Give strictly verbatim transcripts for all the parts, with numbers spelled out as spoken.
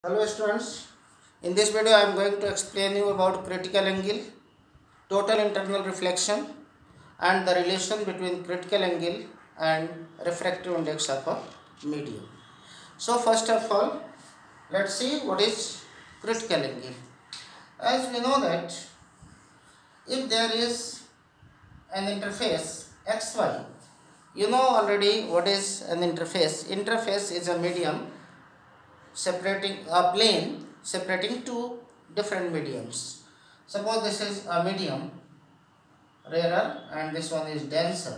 Hello students, in this video I am going to explain you about critical angle, total internal reflection and the relation between critical angle and refractive index of a medium. So first of all, let's see what is critical angle. As we know that if there is an interface xy, you know already what is an interface. Interface is a medium separating a plane separating two different mediums. Suppose this is a medium rarer and this one is denser.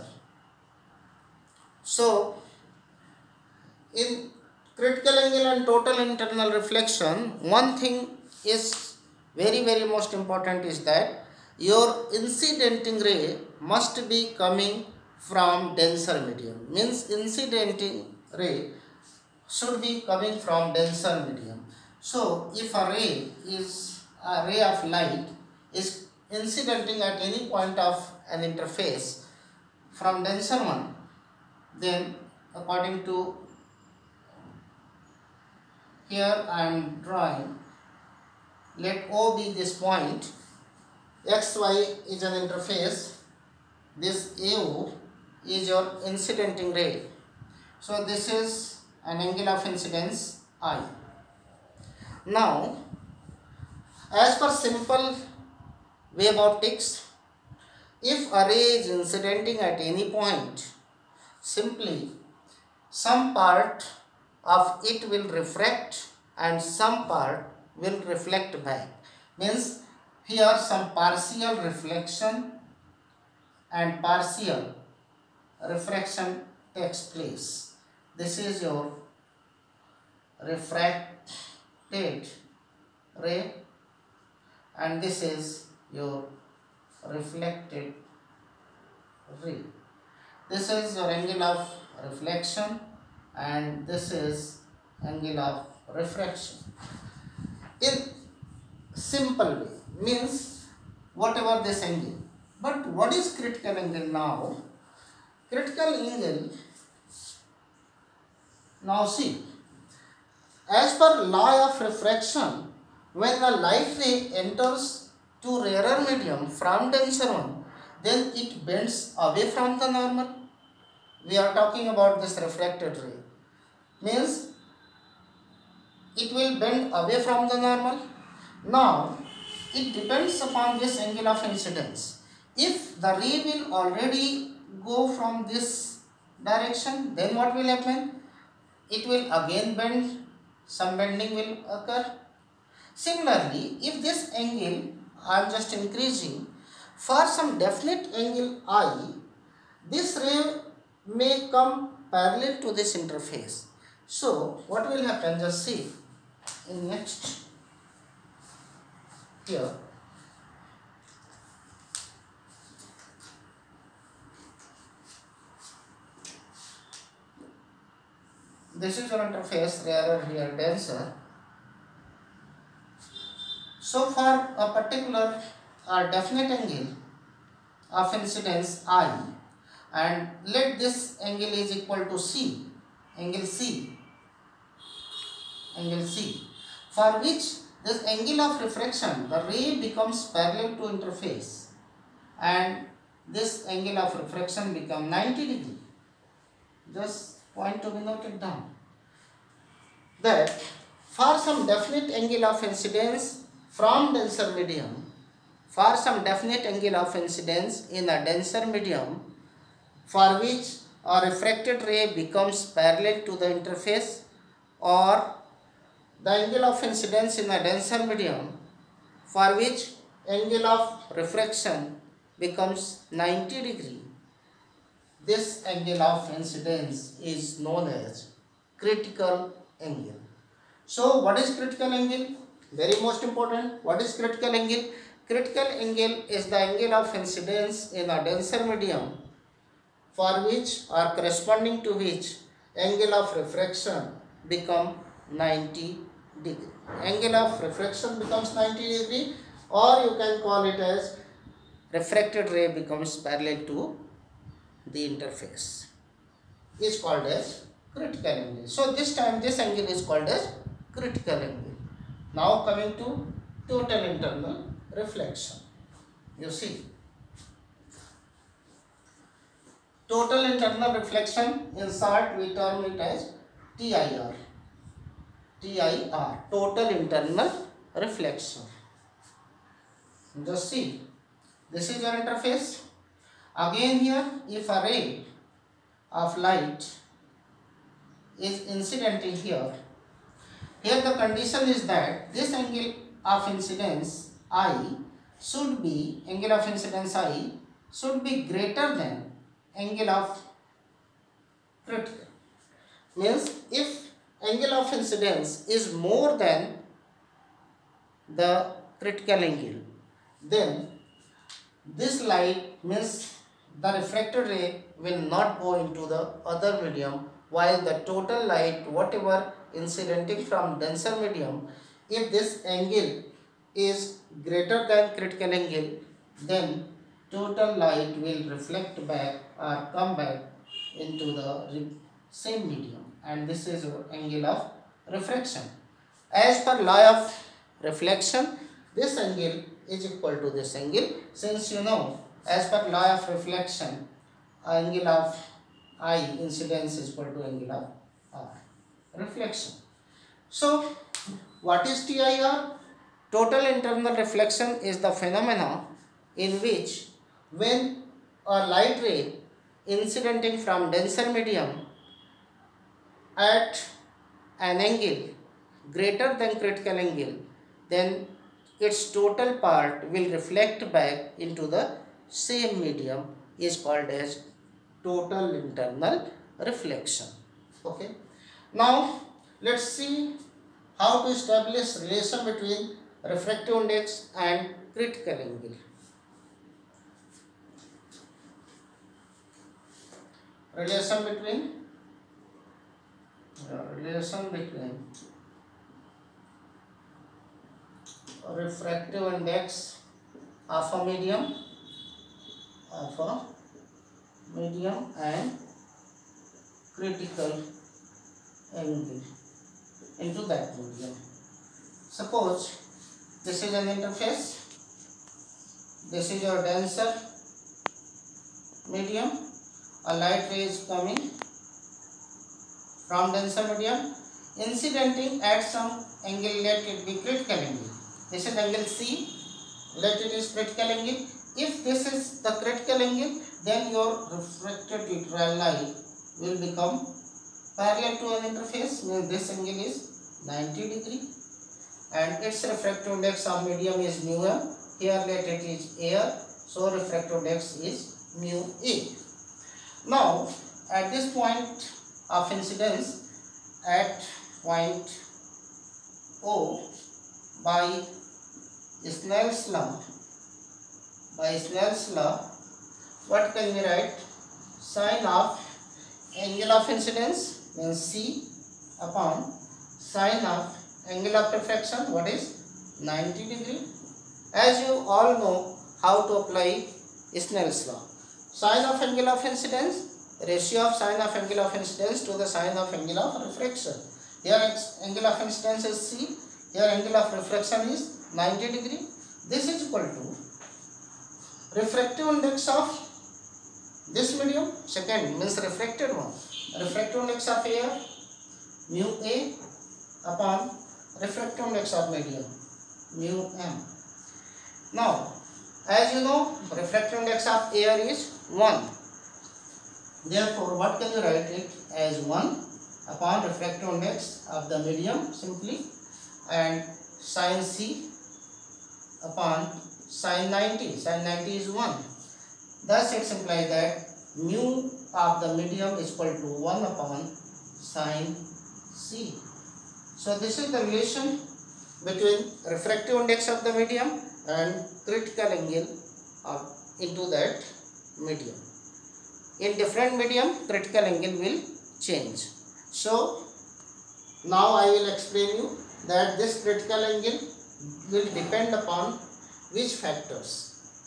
So in critical angle and total internal reflection, one thing is very very most important is that your incidenting ray must be coming from denser medium. Means incidenting ray should be coming from denser medium. So if a ray is a ray of light is incidenting at any point of an interface from denser one, then according to here I am drawing, let O be this point, xy is an interface, this A O is your incidenting ray. So this is an angle of incidence I. Now, as per simple wave optics, if a ray is incidenting at any point, simply some part of it will refract and some part will reflect back. Means here some partial reflection and partial refraction takes place. This is your refracted ray and this is your reflected ray. This is your angle of reflection and this is angle of refraction. In simple way, means whatever this angle. But what is critical angle now? Critical angle, now see, as per law of refraction, when a light ray enters to rarer medium from denser one, then it bends away from the normal. We are talking about this refracted ray. Means it will bend away from the normal. Now, it depends upon this angle of incidence. If the ray will already go from this direction, then what will happen? It will again bend, some bending will occur. Similarly, if this angle I am just increasing, for some definite angle I, this ray may come parallel to this interface. So, what will happen? Just see in next here. This is your interface, rarer here, denser. So for a particular or definite angle of incidence I, and let this angle is equal to C, angle C, angle C, for which this angle of refraction, the ray becomes parallel to interface and this angle of refraction becomes ninety degree. Just point to be noted down that for some definite angle of incidence from denser medium, for some definite angle of incidence in a denser medium for which a refracted ray becomes parallel to the interface, or the angle of incidence in a denser medium for which angle of refraction becomes ninety degree, this angle of incidence is known as critical angle. So what is critical angle? Very most important. What is critical angle? Critical angle is the angle of incidence in a denser medium for which or corresponding to which angle of refraction become ninety degree. Angle of refraction becomes ninety degree, or you can call it as refracted ray becomes parallel to the interface, is called as critical angle. So this time this angle is called as critical angle. Now coming to total internal reflection. You see, total internal reflection, in short we term it as T I R. T I R, total internal reflection. Just see, this is your interface. Again here, if a ray of light is incidenting here, here the condition is that this angle of incidence I should be, angle of incidence I should be greater than angle of critical. Means if angle of incidence is more than the critical angle, then this light, means the refracted ray, will not go into the other medium, while the total light, whatever incidenting from denser medium, if this angle is greater than critical angle, then total light will reflect back or come back into the same medium, and this is your angle of refraction. As per law of reflection, this angle is equal to this angle. Since you know, as per law of reflection, angle of I incidence is equal to angle of R reflection. So what is T I R? Total internal reflection is the phenomena in which when a light ray incidenting from denser medium at an angle greater than critical angle, then its total part will reflect back into the same medium, is called as total internal reflection. Okay. Now let's see how to establish relation between refractive index and critical angle. Relation between uh, relation between refractive index of a medium of a medium and critical angle into that medium. Suppose this is an interface, this is your denser medium, a light ray is coming from denser medium, incidenting at some angle, let it be critical angle. This is angle C, let it is critical angle. If this is the critical angle, then your refracted light will become parallel to an interface, where this angle is ninety degree and its refractive index of medium is mu m. Here let it is air, so refractive index is mu A. Now at this point of incidence, at point O, by Snell's law, by Snell's law, what can we write? Sine of angle of incidence means C upon sine of angle of refraction, what is ninety degree. As you all know how to apply Snell's law. Sine of angle of incidence, ratio of sine of angle of incidence to the sine of angle of refraction. Here angle of incidence is C, here angle of refraction is ninety degree. This is equal to refractive index of this medium, second means refracted one, refractive index of air mu A upon refractive index of medium mu M. Now as you know, refractive index of air is one. Therefore what can you write it as one upon refractive index of the medium simply, and sin C upon sin ninety. Sin ninety is one. Thus it implies that mu of the medium is equal to one upon sin C. So this is the relation between refractive index of the medium and critical angle of into that medium. In different medium, critical angle will change. So now I will explain you that this critical angle will depend upon which factors.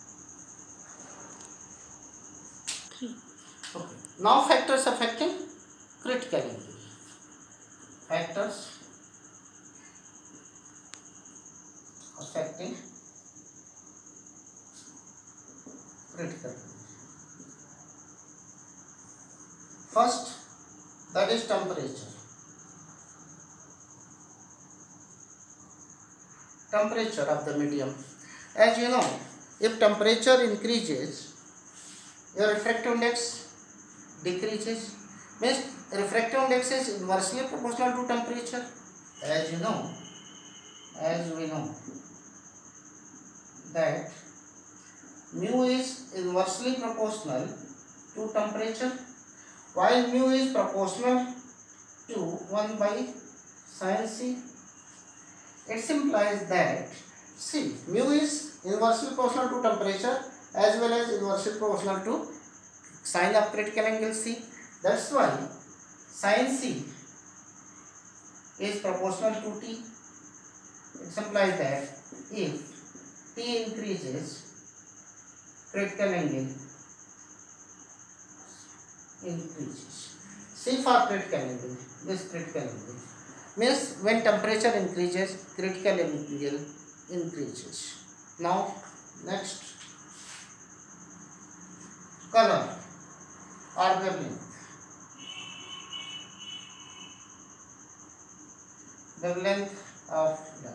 Okay. Now factors affecting critical angle. Factors affecting critical. First, that is temperature. Temperature of the medium. As you know, if temperature increases, your refractive index decreases. Means refractive index is inversely proportional to temperature. As you know, as we know that mu is inversely proportional to temperature, while mu is proportional to one by sin c. It implies that see, mu is inversely proportional to temperature as well as inversely proportional to sine of critical angle c. That's why sin c is proportional to t. It implies that if t increases, critical angle increases. C for critical angle, this critical angle means when temperature increases, critical angle increases. Now next, color or wavelength. Wavelength of light.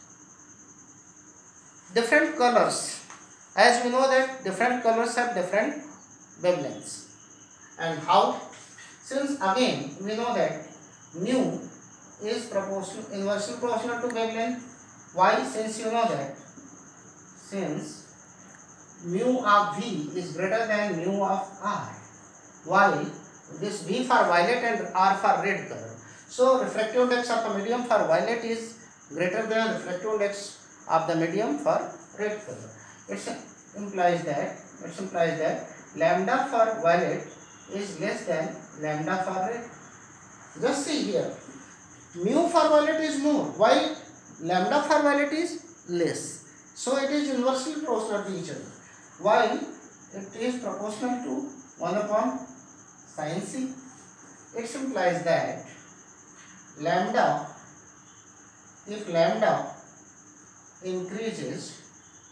Different colors, as we know that different colors have different wavelengths. And how? Since again we know that mu is proportional, inversely proportional to wavelength. Why? Since you know that since mu of V is greater than mu of R, while this V for violet and R for red color. So refractive index of the medium for violet is greater than refractive index of the medium for red color. It implies that it implies that lambda for violet is less than lambda for red. Just see here, mu for violet is more, while lambda for violet is less. So it is inversely proportional to each other, while it is proportional to one upon sin c. It implies that lambda, if lambda increases,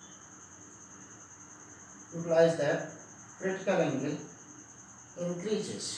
implies that critical angle increases.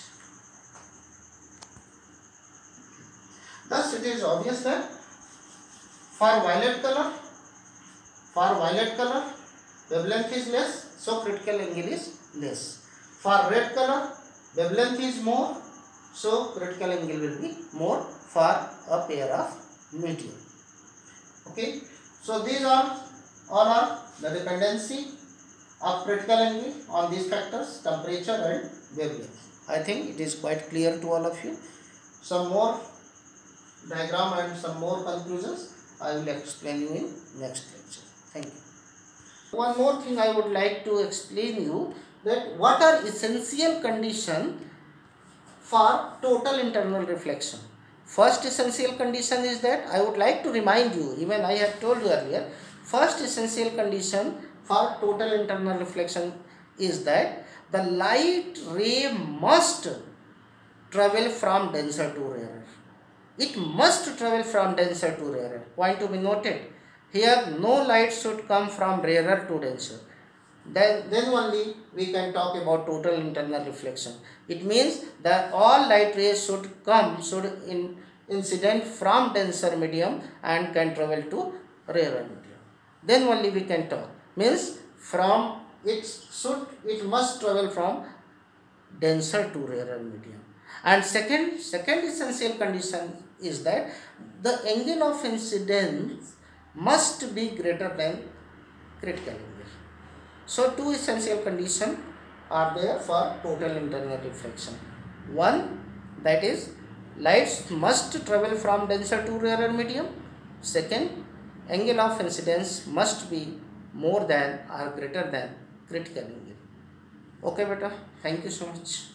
Thus it is obvious that for violet color, for violet color wavelength is less, so critical angle is less. For red color wavelength is more, so critical angle will be more for a pair of medium. Okay, so these are all are the dependency of critical angle on these factors, temperature and wavelength. I think it is quite clear to all of you. Some more diagram and some more conclusions I will explain you in next lecture. Thank you. One more thing I would like to explain you, that what are essential conditions for total internal reflection. First essential condition is that I would like to remind you, even I have told you earlier, first essential condition for total internal reflection is that the light ray must travel from denser to rarer. It must travel from denser to rarer. Point to be noted. Here no light should come from rarer to denser. Then, then only we can talk about total internal reflection. It means that all light rays should come, should in, incident from denser medium and can travel to rarer medium. Then only we can talk. Means from it should, it must travel from denser to rarer medium. And second, second essential condition is that the angle of incidence must be greater than critical angle. So two essential conditions are there for total internal reflection. One, that is lights must travel from denser to rarer medium. Second, angle of incidence must be more than or greater than critical angle. Okay beta, thank you so much.